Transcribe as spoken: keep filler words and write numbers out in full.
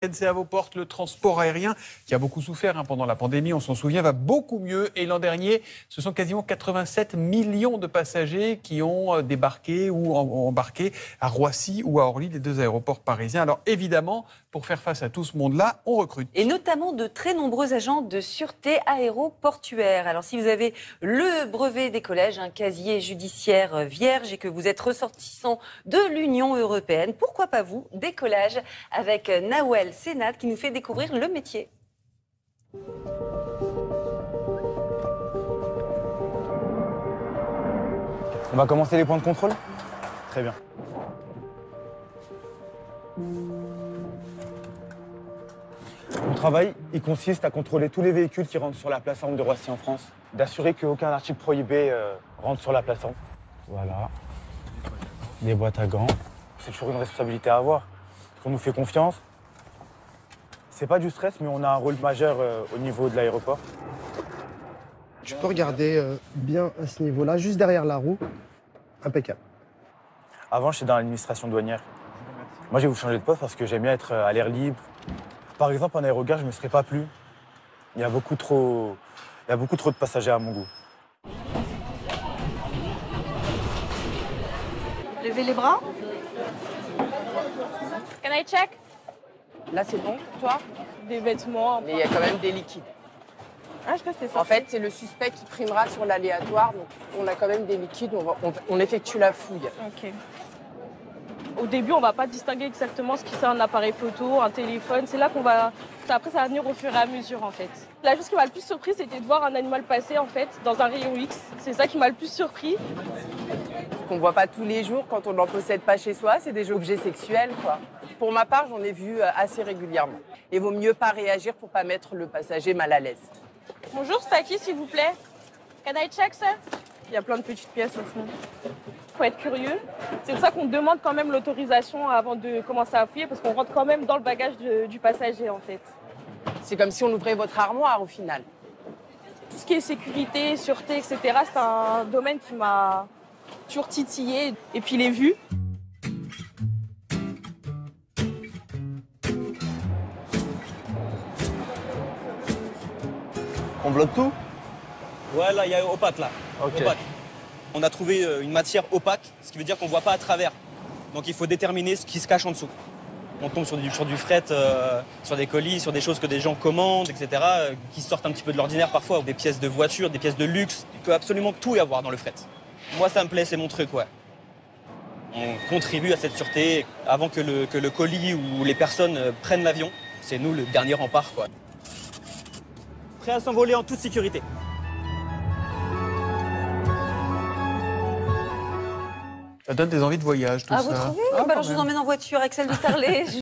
C'est à vos portes, le transport aérien qui a beaucoup souffert hein, pendant la pandémie, on s'en souvient, va beaucoup mieux. Et l'an dernier, ce sont quasiment quatre-vingt-sept millions de passagers qui ont débarqué ou embarqué à Roissy ou à Orly, les deux aéroports parisiens. Alors évidemment, pour faire face à tout ce monde-là, on recrute. Et notamment de très nombreux agents de sûreté aéroportuaire. Alors si vous avez le brevet des collèges, un casier judiciaire vierge et que vous êtes ressortissant de l'Union européenne, pourquoi pas vous? Décollage avec Nawel Sénat qui nous fait découvrir le métier. On va commencer les points de contrôle? Très bien. Mon travail, il consiste à contrôler tous les véhicules qui rentrent sur la plateforme de Roissy en France, d'assurer qu'aucun article prohibé euh, rentre sur la plateforme. Voilà. Des boîtes à gants. C'est toujours une responsabilité à avoir. On nous fait confiance. C'est pas du stress, mais on a un rôle majeur euh, au niveau de l'aéroport. Tu peux regarder euh, bien à ce niveau-là, juste derrière la roue. Impeccable. Avant, j'étais dans l'administration douanière. Moi, j'ai voulu changer de poste parce que j'aime bien être à l'air libre. Par exemple, en aérogare, je ne me serais pas plu. Il y a beaucoup trop, il y a beaucoup trop de passagers à mon goût. Levez les bras. Can I check? Là, c'est bon, toi? Des vêtements. Mais il y a quand même des liquides. Ah, je sais pas si c'est ça. En fait, c'est le suspect qui primera sur l'aléatoire. Donc, on a quand même des liquides. On, va, on, on effectue la fouille. Ok. Au début, on va pas distinguer exactement ce qui c'est un appareil photo, un téléphone. C'est là qu'on va... Après, ça va venir au fur et à mesure, en fait. La chose qui m'a le plus surpris, c'était de voir un animal passer, en fait, dans un rayon X. C'est ça qui m'a le plus surpris. Ce qu'on voit pas tous les jours quand on n'en possède pas chez soi, c'est des objets sexuels, quoi. Pour ma part, j'en ai vu assez régulièrement. Il vaut mieux pas réagir pour pas mettre le passager mal à l'aise. Bonjour, c'est à qui, s'il vous plaît? Can I check, sir? Il y a plein de petites pièces au fond. Il faut être curieux. C'est pour ça qu'on demande quand même l'autorisation avant de commencer à fouiller, parce qu'on rentre quand même dans le bagage de, du passager, en fait. C'est comme si on ouvrait votre armoire, au final. Tout ce qui est sécurité, sûreté, et cetera, c'est un domaine qui m'a toujours titillé. Et puis les vues. On bloque tout? Ouais, là, il y a opaque, là. Ok. Opaque. On a trouvé une matière opaque, ce qui veut dire qu'on ne voit pas à travers. Donc il faut déterminer ce qui se cache en dessous. On tombe sur du, sur du fret, euh, sur des colis, sur des choses que des gens commandent, et cetera, euh, qui sortent un petit peu de l'ordinaire parfois. Des pièces de voiture, des pièces de luxe. Il peut absolument tout y avoir dans le fret. Moi, ça me plaît, c'est mon truc, ouais. On contribue à cette sûreté avant que le, que le colis ou les personnes prennent l'avion. C'est nous le dernier rempart, quoi. Prêt à s'envoler en toute sécurité. Ça donne des envies de voyage, tout Ah, ça. vous trouvez? Ah, bah, quand alors je vous même. emmène en voiture avec celle de Tarlet.